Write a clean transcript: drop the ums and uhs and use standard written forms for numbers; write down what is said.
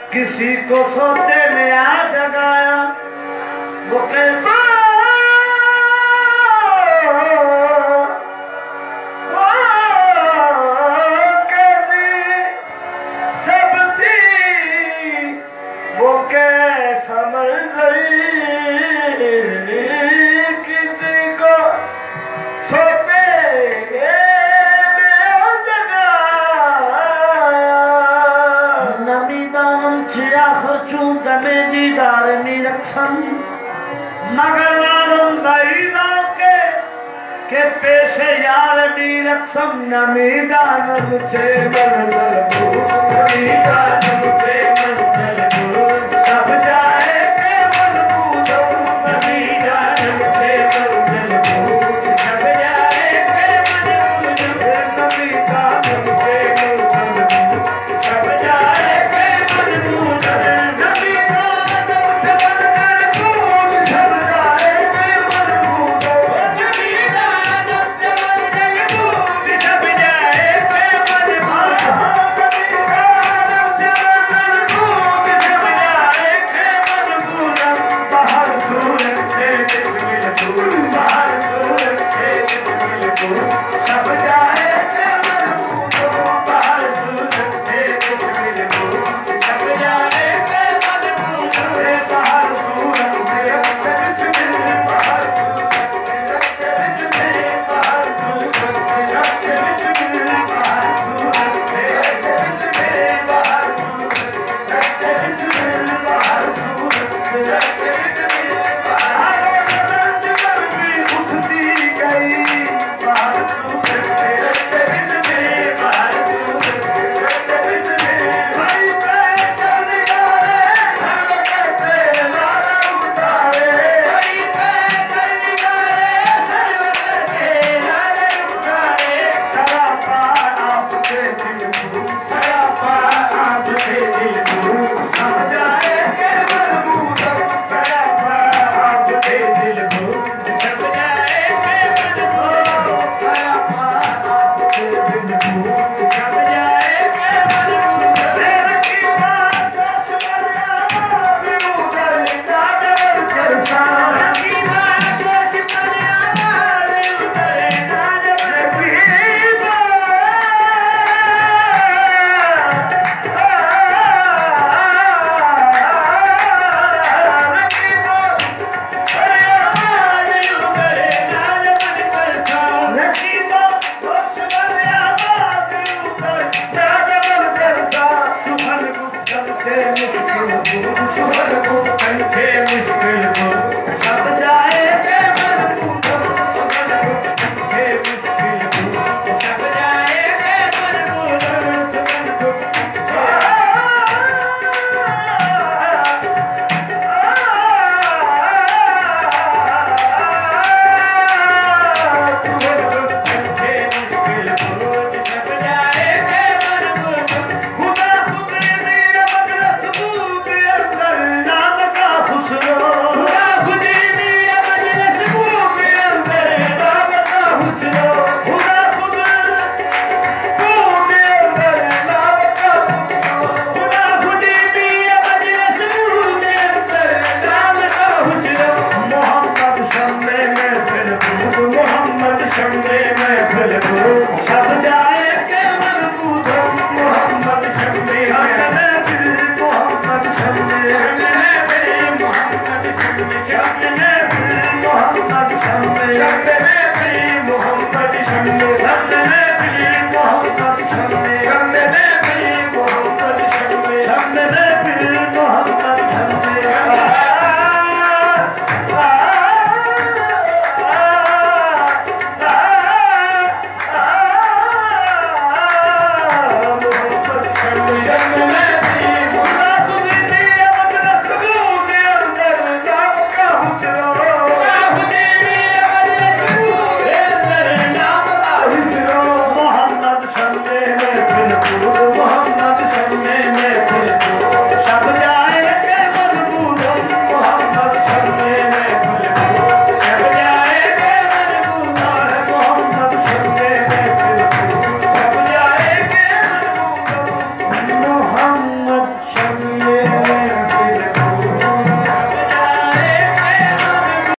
किसी को सोते में आ जगाया वो कैसे सब थी वो कैसा मर गई। किसी को सोते में दीदार निरक्षण मगर नादम बैदाओ के पेशे यार निरक्षम नमीदान मुझे मंजल भूत नमीदान मुझे मंजल भूत सब जाए के मन भूतो नमीदान मुझे मंजल भूत सब जाए के मन भूतो नमीदान मुझे मंजल भूत सब जाए के मन भूतो मुश्किल